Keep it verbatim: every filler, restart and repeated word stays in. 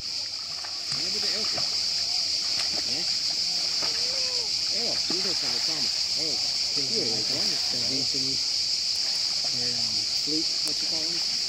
Ano ba the elk? Eh? Oh, dito sa kasama. Oh, here is one. The Vietnamese. Fleet, what you call it?